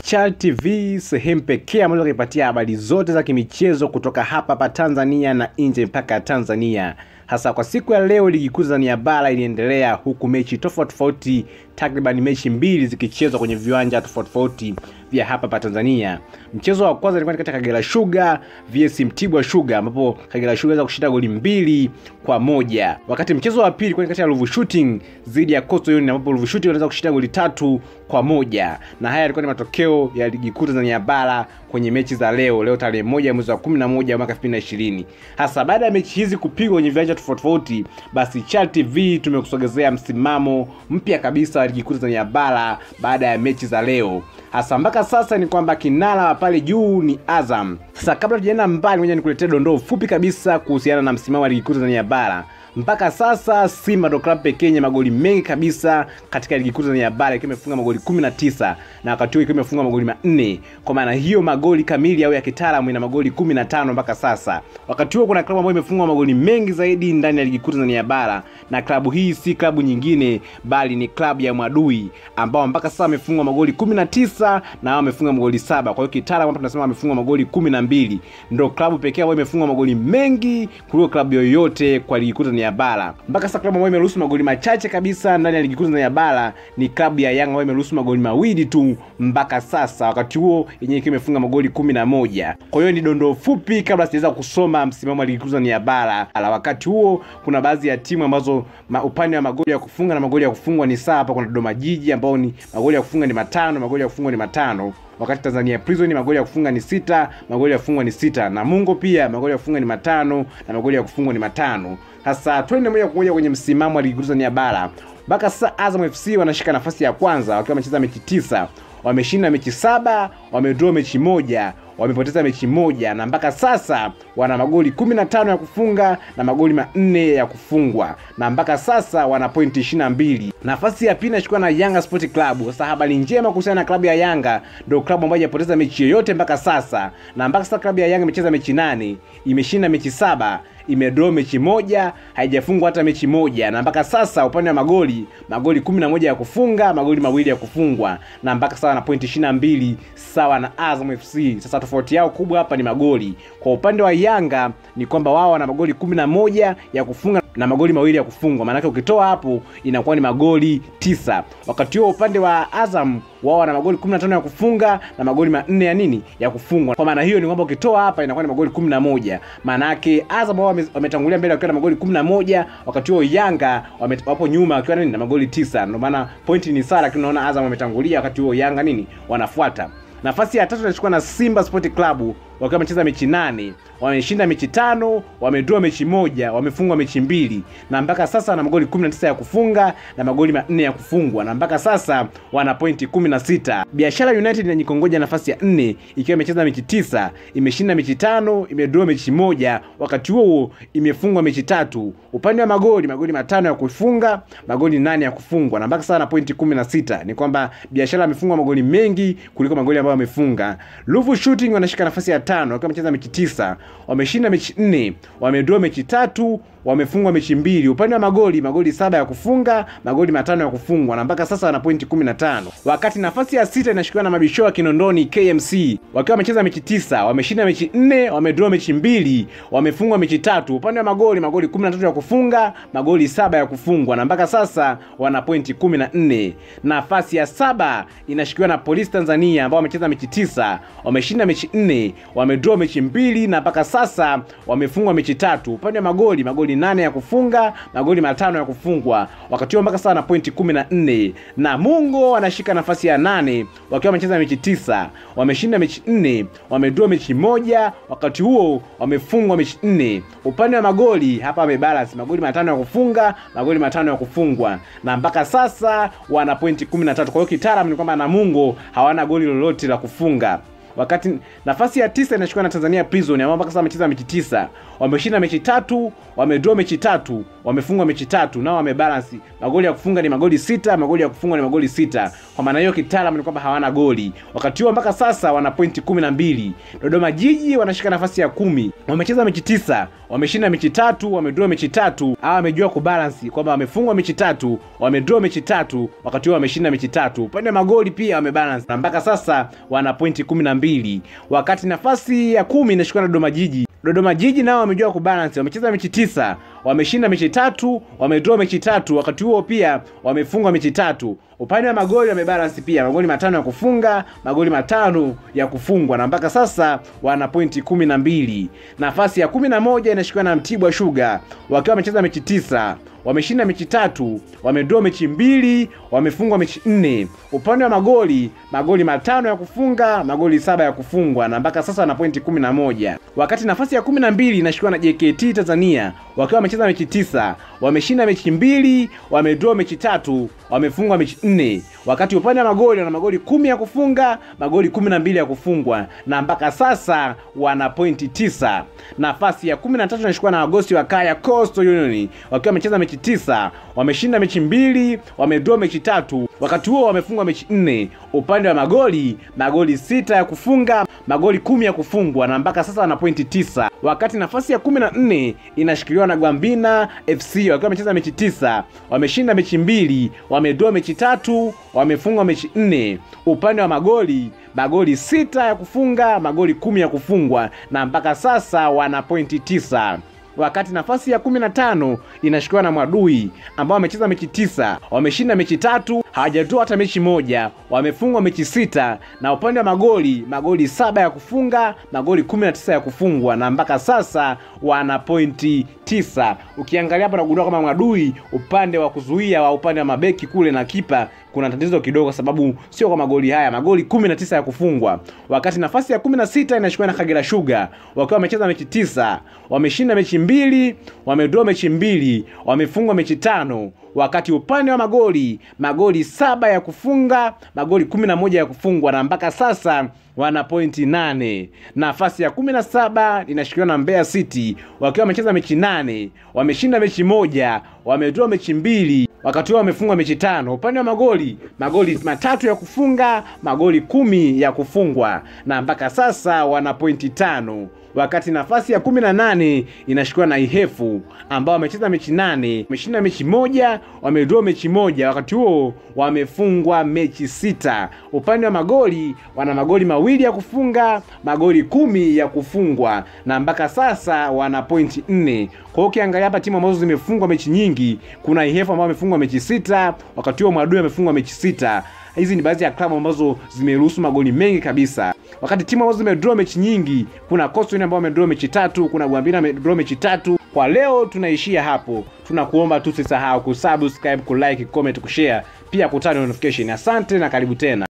Chal TV, sehemu pekee ambayo kuipatia habari zote za kimichezo kutoka hapa Tanzania na nje mpaka Tanzania. Hasa kwa siku ya leo, ligi kuu Tanzania bara iliendelea huku mechi tofauti takriban mechi mbili zikichezwa kwenye viwanja tofauti vya hapa Tanzania. Mchezo wa kwanza ulikuwa kati ya Kagera Sugar vs Mtibwa Sugar ambapo Kagera Sugar kushinda goli 2-1. Wakati mchezo wa pili ulikuwa kati ya Ruvu Shooting dhidi ya Coastal Union ambapo Ruvu Shooting waliweza kushinda goli 3-1. Na haya yalikuwa ni matokeo ya ligi kuu Tanzania bara kwenye mechi za leo tarehe 1 mwezi wa 11 mwaka 2020. Hasa baada ya mechi hizi kupigwa kwenye viwanja tofauti, basi Chal TV tumekusogezea msimamo mpya kabisa wa ligi kuu Tanzania bara baada ya mechi za leo. Hasa mpaka sasa ni kwamba kinara pale juu ni Azam. Sasa kabla tujaenda mbali, ngoja nikuletee dondoo fupi kabisa kuhusiana na msimamo wa ligi kuu Tanzania bara. Mpaka sasa Simba ndo club pekee yenye magoli mengi kabisa katika ligi kuu Tanzania bara, ikiwa imefunga magoli 19 na wakati huo ikiwa imefunga magoli 4. Kwa maana hiyo magoli kamili au ya kitaalamu ina magoli 15 mpaka sasa. Wakati huo kuna klabu ambayo imefunga magoli mengi zaidi ndani ya ligi kuu Tanzania bara, na klabu hii si klabu nyingine bali ni klabu ya Mwadui ambao mpaka sasa amefunga magoli 19 na wao wamefunga magoli 7. Kwa hiyo kitaalamu hapa tunasema amefunga magoli 12. Ndio klabu pekee ambayo imefunga magoli mengi kuliko klabu yoyote kwa ligi kuu Tanzania bara. Mpaka sasa klabu ambayo imeruhusu magoli machache kabisa ndani ya ligi kuu Tanzania bara ni klabu ya Yanga ambayo imeruhusu magoli mawili tu mpaka sasa, wakati huo yenyewe imefunga magoli 11. Kwa hiyo ni dondoo fupi kabla sijaweza kusoma msimamo wa ligi kuu Tanzania bara. Wakati huo kuna baadhi ya timu ambazo upande wa magoli ya kufunga na magoli ya kufungwa ni sawa. Hapa kuna Dodoma Jiji ambao ni magoli ya kufunga ni 5, magoli ya kufungwa ni 5. Wakati Tanzania Prison magoli ya kufunga ni 6, magoli ya kufungwa ni 6. Na Mungo pia magoli ya kufunga ni 5 na magoli ya kufungwa ni 5. Sasa twende moja kwa moja kwenye msimamo wa ligi kuu Tanzania bara. Mpaka sasa Azam FC wanashika nafasi ya kwanza wakiwa wamecheza mechi 9. Wameshinda mechi 7, wamedraw mechi 1, wamepoteza mechi 1, na mpaka sasa wana magoli 15 ya kufunga na magoli 4 ya kufungwa, na mpaka sasa wana pointi 22. Nafasi ya pili inashikwa na Yanga Sport Club. Sasa habari njema kuhusiana na klabu ya Yanga, ndio klabu ambayo haijapoteza mechi yoyote mpaka sasa, na mpaka sasa klabu ya Yanga imecheza mechi 8, imeshinda mechi 7, imedraw mechi 1, haijafungwa hata mechi 1, na mpaka sasa upande wa magoli 11 ya kufunga, magoli 2 ya kufungwa, na mpaka sasa na pointi 22 sawa na Azam FC. Sasa tofauti yao kubwa hapa ni magoli. Kwa upande wa Yanga ni kwamba wao wana magoli 11 ya kufunga na magoli 2 ya kufungwa. Maana yake ukitoa hapo inakuwa ni magoli 9. Wakati huo upande wa Azam wao wana magoli 15 ya kufunga na magoli 4 ya nini? Ya kufungwa. Kwa maana hiyo ni kwamba ukitoa hapa inakuwa ni magoli 11. Maana yake Azam wao wametangulia mbele wakiwa na magoli 11, wakati huo Yanga wapo nyuma wakiwa na magoli 9. Ndio maana pointi ni sawa, lakini unaona Azam wametangulia wakati huo Yanga wanafuata. Nafasi ya 3 inachukua na Simba Sport Club wakiwa wamecheza mechi 8, wameshinda mechi 5, wamedraw mechi 1, wamefungwa mechi 2, na mpaka sasa wana magoli 19 ya kufunga na magoli 4 ya kufungwa, na mpaka sasa wana pointi 16. Biashara United inajikongoja nafasi ya 4 ikiwa imecheza mechi 9, imeshinda mechi 5, imedraw mechi 1, wakati huo imefungwa mechi 3. Upande wa magoli 5 ya kufunga, magoli 8 ya kufungwa, na mpaka sasa na pointi 16. Ni kwamba Biashara amefungwa magoli mengi kuliko magoli ambayo amefunga. Ruvu Shooting wanashika nafasi ya 5 wakiwa wamecheza mechi 9, wameshinda mechi 4, wamedraw mechi 3, wamefungwa mechi 2. Upande wa magoli 7 ya kufunga, magoli 5 ya kufungwa, na mpaka sasa wana pointi 15. Wakati nafasi ya 6 inashikiwa na Mabisho wa Kinondoni KMC wakiwa wamecheza mechi 9, wameshinda mechi 4, wamedraw mechi 2, wamefungwa mechi 3. Upande wa magoli 13 ya kufunga, magoli 7 ya kufungwa, na mpaka sasa wana pointi 14. Nafasi ya 7 inashikiwa na Polisi Tanzania ambao wamecheza mechi 9, wameshinda mechi 4, wamedraw mechi 2, na mpaka sasa wamefungwa mechi 3. Upande wa magoli 8 ya kufunga, magoli 5 ya kufungwa, wakati huo mpaka sasa na pointi 14. Na Mungo wanashika nafasi ya 8 wakiwa wamecheza mechi 9, wameshinda mechi 4, wamedraw mechi 1, wakati huo wamefungwa mechi 4. Upande wa magoli hapa wamebalance, magoli 5 ya kufunga, magoli 5 ya kufungwa, na mpaka sasa wana pointi 13. Kwa hiyo kitaalamu ni kwamba Namungo hawana goli lolote la kufunga. Wakati nafasi ya 9 inashikwa na Tanzania Prison ambao mpaka sasa wamecheza mechi 9, wameshinda mechi 3, wamedraw mechi 3, wamefungwa mechi 3, nao wamebalance, magoli ya kufunga ni magoli 6, magoli ya kufungwa ni magoli 6. Kwa maana hiyo kitaalamu ni kwamba hawana goli. Wakati huo mpaka sasa wana pointi 12. Dodoma Jiji wanashika nafasi ya 10, wamecheza mechi 9, wameshinda mechi 3, wamedraw mechi 3. Hawa wamejua kubalance kwamba wamefungwa mechi 3, wamedraw mechi 3, wakati huo wameshinda mechi 3. Upande wa magoli pia wamebalance na mpaka sasa wana pointi 12. Wakati nafasi ya 10 inashikwa na Dodoma Jiji. Dodoma Jiji nao wamejua kubalance, wamecheza mechi 9, wameshinda mechi 3, wamedraw mechi 3, wakati huo pia wamefungwa mechi 3. Upande wa magoli wamebalance pia, magoli 5 ya kufunga, magoli 5 ya kufungwa na mpaka sasa wana pointi 12. Nafasi ya 11 inashikwa na Mtibwa Sugar wakiwa wamecheza mechi 9, wameshinda mechi 3, wamedraw mechi 2, wamefungwa mechi 4. Upande wa magoli 5 ya kufunga, magoli 7 ya kufungwa na mpaka sasa wana pointi 11. Wakati nafasi ya 12 inashikwa na JKT Tanzania wakiwa wamecheza mechi 9, wameshinda mechi 2, wamedraw mechi 3, wamefungwa mechi 4. Wakati upande wa magoli wana magoli 10 ya kufunga, magoli 12 ya kufungwa na mpaka sasa wana pointi 9. Nafasi ya 13 inashikwa na Agosti wa Kaya Coastal Union wakiwa wamecheza mechi 9, wameshinda mechi 2, wamedraw mechi 3, wakati huo wamefungwa mechi 4. Upande wa magoli 6 ya kufunga, magoli 10 ya kufungwa na mpaka sasa wana pointi 9. Wakati nafasi ya 14 inashikiliwa na Gwambina FC wakiwa wamecheza mechi 9, wameshinda mechi 2, wamedraw mechi 3, wamefungwa mechi 4. Upande wa magoli 6 ya kufunga, magoli 10 ya kufungwa na mpaka sasa wana pointi 9. Wakati nafasi ya 15 inashikwa na Mwadui ambao wamecheza mechi 9, wameshinda mechi 3, hawajadraw hata mechi 1, wamefungwa mechi 6 na upande wa magoli 7 ya kufunga, magoli 19 ya kufungwa na mpaka sasa wana pointi 9. Ukiangalia hapa unagundua kama Mwadui upande wa kuzuia wa upande wa mabeki kule na kipa kuna tatizo kidogo sababu sio kwa magoli haya, magoli 19 ya kufungwa. Wakati nafasi ya 16 inashikwa na Kagera Sugar wakiwa wamecheza mechi 9, wameshinda mechi 2, wamedraw mechi 2, wamefungwa mechi 5. Wakati upande wa magoli 7 ya kufunga, magoli 11 ya kufungwa na mpaka sasa wana pointi 8. Nafasi ya 17 inashikiliwa na Mbeya City wakiwa wamecheza mechi 8, wameshinda mechi 1, wamedraw mechi 2, wakati huo wamefungwa mechi 5. Upande wa magoli 3 ya kufunga, magoli 10 ya kufungwa na mpaka sasa wana pointi 5. Wakati nafasi ya 18 inashikwa na Ihefu ambao wamecheza mechi 8, wameshinda mechi 1, wamedraw mechi 1, wakati huo wamefungwa mechi 6. Upande wa magoli wana magoli 2 ya kufunga, magoli 10 ya kufungwa na mpaka sasa wana pointi 4. Kwa hiyo ukiangalia hapa timu ambazo zimefungwa mechi nyingi, kuna Ihefu ambao wamefungwa mechi 6, wakati huo Mwadui amefungwa mechi 6. Hizi ni baadhi ya klabu ambazo zimeruhusu magoli mengi kabisa. Wakati timu ambazo zimedraw mechi nyingi, kuna Coastal ambao wamedraw mechi 3, kuna Gwambina wamedraw mechi 3. Kwa leo tunaishia hapo. Tunakuomba tu usisahau kusubscribe, kulike, comment, kushare, pia kutana notification. Asante na karibu tena.